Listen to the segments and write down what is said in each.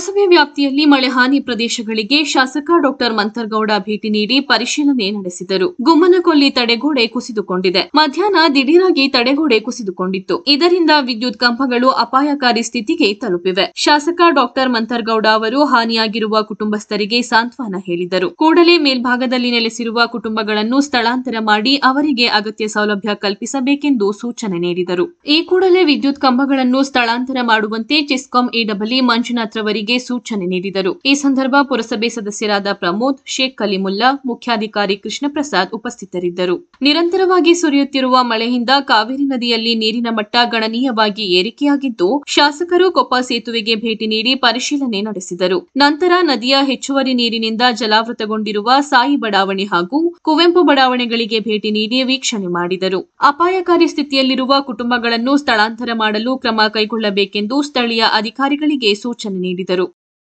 ಪುರಸಭೆ ವ್ಯಾಪ್ತಿಯಲ್ಲಿ ಮಳೆ ಹಾನಿ ಪ್ರದೇಶಗಳಿಗೆ ಶಾಸಕ ಡಾಕ್ಟರ್ ಮಂಥರ್ಗೌಡ ಭೇಟಿ ನೀಡಿ ಪರಿಶೀಲನೆ ನಡೆಸಿದರು. ಗುಮ್ಮನಕೊಲ್ಲಿ ತಡೆಗೋಡೆ ಕುಸಿದುಕೊಂಡಿದೆ. ಮಧ್ಯಾಹ್ನ ದಿಢೀರಾಗಿ ತಡೆಗೋಡೆ ಕುಸಿದುಕೊಂಡಿತ್ತು. ಇದರಿಂದ ವಿದ್ಯುತ್ ಕಂಬಗಳು ಅಪಾಯಕಾರಿ ಸ್ಥಿತಿಗೆ ತಲುಪಿವೆ. ಶಾಸಕ ಡಾಕ್ಟರ್ ಮಂಥರ್ಗೌಡ ಅವರು ಹಾನಿಯಾಗಿರುವ ಕುಟುಂಬಸ್ಥರಿಗೆ ಸಾಂತ್ವನ ಹೇಳಿದರು. ಕೂಡಲೇ ಮೇಲ್ಭಾಗದಲ್ಲಿ ನೆಲೆಸಿರುವ ಕುಟುಂಬಗಳನ್ನು ಸ್ಥಳಾಂತರ ಮಾಡಿ ಅವರಿಗೆ ಅಗತ್ಯ ಸೌಲಭ್ಯ ಕಲ್ಪಿಸಬೇಕೆಂದು ಸೂಚನೆ ನೀಡಿದರು. ಈ ಕೂಡಲೇ ವಿದ್ಯುತ್ ಕಂಬಗಳನ್ನು ಸ್ಥಳಾಂತರ ಮಾಡುವಂತೆ ಚೆಸ್ಕಾಂ ಎಡಬ್ಲ್ಯೂ ಮಂಜುನಾಥ್ ರವರಿಗೆ ಸೂಚನೆ ನೀಡಿದರು. ಈ ಸಂದರ್ಭ ಪುರಸಭೆ ಸದಸ್ಯರಾದ ಪ್ರಮೋದ್, ಶೇಖ್ ಕಲಿಮುಲ್ಲಾ, ಮುಖ್ಯಾಧಿಕಾರಿ ಕೃಷ್ಣ ಪ್ರಸಾದ್ ಉಪಸ್ಥಿತರಿದ್ದರು. ನಿರಂತರವಾಗಿ ಸುರಿಯುತ್ತಿರುವ ಮಳೆಯಿಂದ ಕಾವೇರಿ ನದಿಯಲ್ಲಿ ನೀರಿನ ಮಟ್ಟ ಗಣನೀಯವಾಗಿ ಏರಿಕೆಯಾಗಿದ್ದು, ಶಾಸಕರು ಕೊಪ್ಪ ಸೇತುವೆಗೆ ಭೇಟಿ ನೀಡಿ ಪರಿಶೀಲನೆ ನಡೆಸಿದರು. ನಂತರ ನದಿಯ ಹೆಚ್ಚುವರಿ ನೀರಿನಿಂದ ಜಲಾವೃತಗೊಂಡಿರುವ ಸಾಯಿ ಬಡಾವಣೆ ಹಾಗೂ ಕುವೆಂಪು ಬಡಾವಣೆಗಳಿಗೆ ಭೇಟಿ ನೀಡಿ ವೀಕ್ಷಣೆ ಮಾಡಿದರು. ಅಪಾಯಕಾರಿ ಸ್ಥಿತಿಯಲ್ಲಿರುವ ಕುಟುಂಬಗಳನ್ನು ಸ್ಥಳಾಂತರ ಮಾಡಲು ಕ್ರಮ ಕೈಗೊಳ್ಳಬೇಕೆಂದು ಸ್ಥಳೀಯ ಅಧಿಕಾರಿಗಳಿಗೆ ಸೂಚನೆ ನೀಡಿದರು.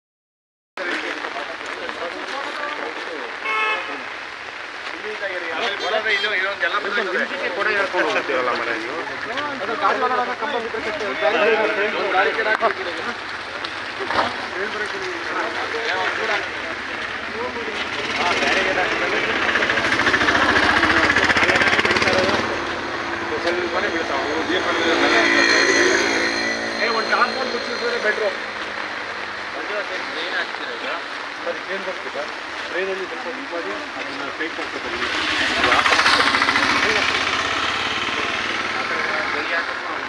ಟ್ರೈನಲ್ಲಿ ಸ್ವಲ್ಪ ಮಾಡಿ ಅದನ್ನು ಪೇಂಟ್ ಮಾಡ್ಕೊತಾರೆ.